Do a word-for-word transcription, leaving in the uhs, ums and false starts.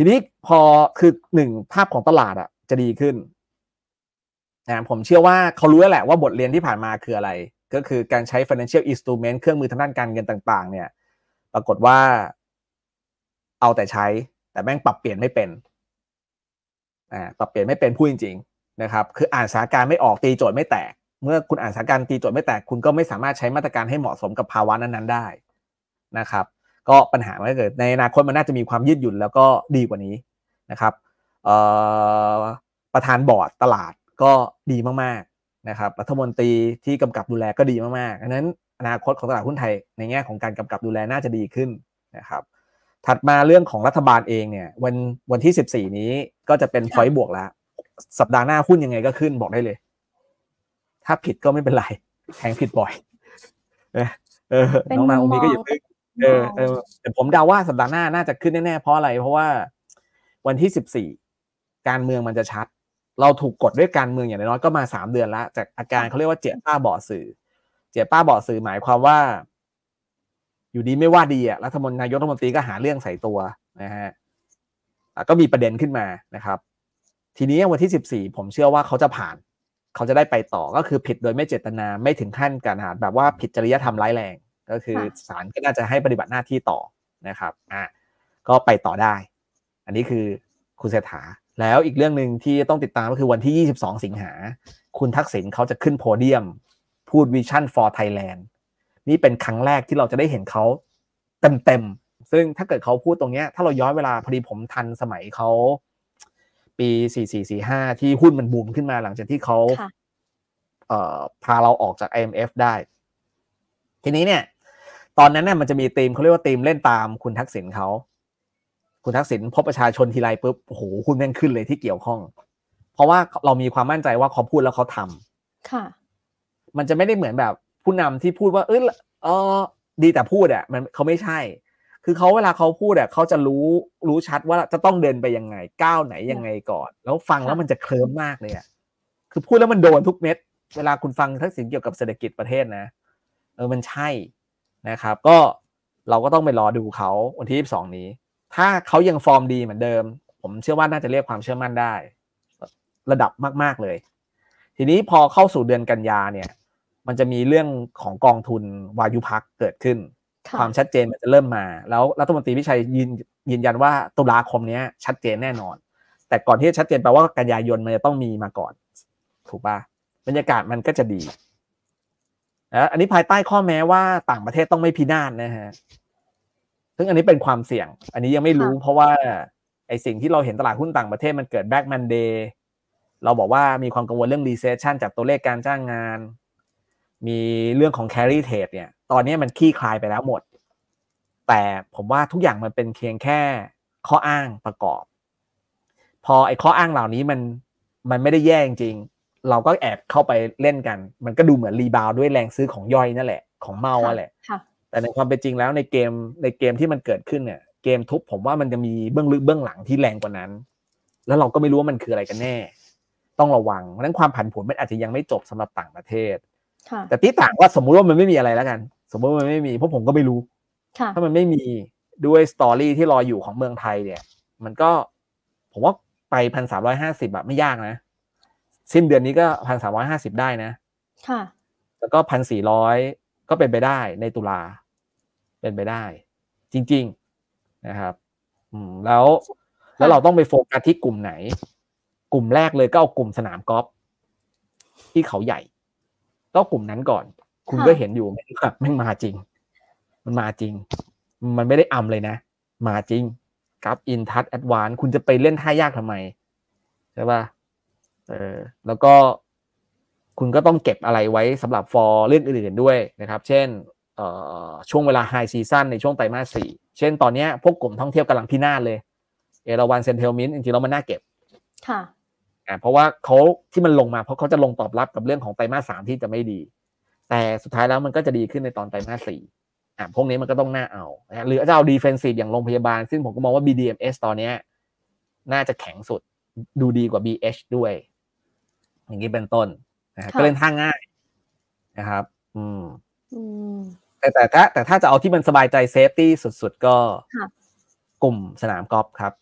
ทีนี้พอคือหนึ่งภาพของตลาดอ่ะจะดีขึ้นนะผมเชื่อว่าเขารู้แล้วแหละว่าบทเรียนที่ผ่านมาคืออะไรก็คือการใช้ financial instrument เครื่องมือทางด้านการเงินต่างๆเนี่ยปรากฏว่าเอาแต่ใช้แต่แม่งปรับเปลี่ยนไม่เป็นอ่าปรับเปลี่ยนไม่เป็นพูดจริงๆนะครับคืออ่านสถานการณ์ไม่ออกตีโจทย์ไม่แตกเมื่อคุณอ่านสถานการณ์ตีโจทย์ไม่แตกคุณก็ไม่สามารถใช้มาตรการให้เหมาะสมกับภาวะนั้นๆได้นะครับก็ปัญหามันก็เกิดในอนาคตมันน่าจะมีความยืดหยุ่นแล้วก็ดีกว่านี้นะครับเอ่อประธานบอร์ดตลาดก็ดีมากๆนะครับรัฐมนตรีที่กำกับดูแลก็ดีมากๆดังนั้นอนาคตของตลาดหุ้นไทยในแง่ของการกำกับดูแลน่าจะดีขึ้นนะครับถัดมาเรื่องของรัฐบาลเองเนี่ยวันวันที่สิบสี่นี้ก็จะเป็นพอยต์บวกแล้วสัปดาห์หน้าหุ้นยังไงก็ขึ้นบอกได้เลยถ้าผิดก็ไม่เป็นไรแทงผิดบ่อยเออเออน้องนาโอมีก็อย่าพึ่งเออเออแต่ผมเดาว่าสัปดาห์หน้าน่าจะขึ้นแน่ๆเพราะอะไรเพราะว่าวันที่สิบสี่การเมืองมันจะชัดเราถูกกดด้วยการเมืองอย่างน้อยก็มาสามเดือนแล้วจากอาการเขาเรียกว่าเจี๊ยป้าบ่อสื่อเจี๊ยป้าบ่อสื่อหมายความว่าอยู่ดีไม่ว่าดีอ่ะรัฐมนตรีนายกรัฐมนตรีก็หาเรื่องใส่ตัวนะฮะก็มีประเด็นขึ้นมานะครับทีนี้วันที่สิบสี่ผมเชื่อว่าเขาจะผ่านเขาจะได้ไปต่อก็คือผิดโดยไม่เจตนาไม่ถึงขั้นการหาแบบว่าผิดจริยธรรมร้ายแรงก็คือศาลก็น่าจะให้ปฏิบัติหน้าที่ต่อนะครับอ่ะก็ไปต่อได้อันนี้คือคุณเศรษฐาแล้วอีกเรื่องนึงที่ต้องติดตามก็คือวันที่ยี่สิบสองสิงหาคุณทักษิณเขาจะขึ้นโพเดียมพูด Vision for Thailand นี่เป็นครั้งแรกที่เราจะได้เห็นเขาเต็มๆซึ่งถ้าเกิดเขาพูดตรงนี้ถ้าเราย้อนเวลาพอดีผมทันสมัยเขาปีสี่สี่ สี่ห้าที่หุ้นมันบูมขึ้นมาหลังจากที่เขาเอ่อพาเราออกจาก ไอ เอ็ม เอฟ ได้ทีนี้เนี่ยตอนนั้นเนี่ยมันจะมีธีมเขาเรียกว่าธีมเล่นตามคุณทักษิณเขาคุณทักษิณพบประชาชนทีไรปุ๊บโอ้โหหุ้นแม่งขึ้นเลยที่เกี่ยวข้องเพราะว่าเรามีความมั่นใจว่าเขาพูดแล้วเขาทำค่ะมันจะไม่ได้เหมือนแบบผู้นำที่พูดว่าเออเออดีแต่พูดอ่ะมันเขาไม่ใช่คือเขาเวลาเขาพูดอ่ะเขาจะรู้รู้ชัดว่าจะต้องเดินไปยังไงก้าวไหนยังไงก่อนแล้วฟังแล้วมันจะเคลิ้มมากเลยอ่ะคือพูดแล้วมันโดนทุกเม็ดเวลาคุณฟังทักษิณเกี่ยวกับเศรษฐกิจประเทศนะเออมันใช่นะครับก็เราก็ต้องไปรอดูเขาวันที่ยี่สิบสองนี้ถ้าเขายังฟอร์มดีเหมือนเดิมผมเชื่อว่าน่าจะเรียกความเชื่อมั่นได้ระดับมากๆเลยทีนี้พอเข้าสู่เดือนกันยาเนี่ยมันจะมีเรื่องของกองทุนวายุพักเกิดขึ้นความชัดเจนมันจะเริ่มมาแล้วรัฐมนตรีพิชัยยืนยืนยันว่าตุลาคมนี้ชัดเจนแน่นอนแต่ก่อนที่จะชัดเจนแปลว่ากันยายนมันจะต้องมีมาก่อนถูกป่ะบรรยากาศมันก็จะดีนะอันนี้ภายใต้ข้อแม้ว่าต่างประเทศต้องไม่พินาศนะฮะซึ่งอันนี้เป็นความเสี่ยงอันนี้ยังไม่รู้เพราะว่าไอสิ่งที่เราเห็นตลาดหุ้นต่างประเทศมันเกิด Black Monday เราบอกว่ามีความกังวลเรื่อง recession จากตัวเลขการจ้างงานมีเรื่องของ carry trade เนี่ยตอนนี้มันคลี่คลายไปแล้วหมดแต่ผมว่าทุกอย่างมันเป็นเพียงแค่ข้ออ้างประกอบพอไอ้ข้ออ้างเหล่านี้มันมันไม่ได้แย่จริงๆเราก็แอบเข้าไปเล่นกันมันก็ดูเหมือนรีบาวด์ด้วยแรงซื้อของย่อยนั่นแหละของเมานั่นแหละแต่ในความเป็นจริงแล้วในเกมในเกมที่มันเกิดขึ้นเนี่ยเกมทุบผมว่ามันจะมีเบื้องลึกเบื้องหลังที่แรงกว่านั้นแล้วเราก็ไม่รู้ว่ามันคืออะไรกันแน่ต้องระวังเพราะฉะนั้นความผันผวนมันอาจจะยังไม่จบสำหรับต่างประเทศแต่ที่ต่างว่าสมมุติว่ามันไม่มีอะไรแล้วกันสมมติว่ามันไม่มีเพราะผมก็ไม่รู้ถ้ามันไม่มีด้วยสตอรี่ที่รออยู่ของเมืองไทยเนี่ยมันก็ผมว่าไป หนึ่งพันสามร้อยห้าสิบ แบบไม่ยากนะสิ้นเดือนนี้ก็ หนึ่งพันสามร้อยห้าสิบ ได้นะค่ะแล้วก็ หนึ่งพันสี่ร้อย ก็เป็นไปได้ในตุลาเป็นไปได้จริงๆนะครับอืมแล้วแล้วเราต้องไปโฟกัสที่กลุ่มไหนกลุ่มแรกเลยก็เอากลุ่มสนามกอล์ฟที่เขาใหญ่ก็กลุ่มนั้นก่อนคุณก็เห็นอยู่แบบแม่งมาจริงมันมาจริงมันไม่ได้อำเลยนะมาจริงกราฟอินทัชแอดวานซ์คุณจะไปเล่นท่ายากทำไมใช่ป่ะเออแล้วก็คุณก็ต้องเก็บอะไรไว้สำหรับฟอร์เรื่องอื่นๆด้วยนะครับเช่นเอ่อช่วงเวลาไฮซีซั่นในช่วงไตรมาสสี่เช่นตอนนี้พวกกลุ่มท่องเที่ยวกำลังพินาศเลยเอราวัณเซ็นทรัลมินต์จริงๆแล้วมันน่าเก็บค่ะอ่าเพราะว่าเขาที่มันลงมาเพราะเขาจะลงตอบรับกับเรื่องของไตรมาสสามที่จะไม่ดีแต่สุดท้ายแล้วมันก็จะดีขึ้นในตอนไตรมาสสี่อ่าพวกนี้มันก็ต้องน่าเอานะหรือจะเอาดีเฟนซีฟอย่างโรงพยาบาลซึ่งผมก็มองว่า บี ดี เอ็ม เอส ตอนนี้น่าจะแข็งสุดดูดีกว่า บี เอช ด้วยอย่างนี้เป็นต้นนะก็เล่นท่าง่ายนะครับอืมอืมแต่แต่ถ้าแต่ถ้าจะเอาที่มันสบายใจเซฟตี้สุดๆก็กลุ่มสนามกอล์ฟครับ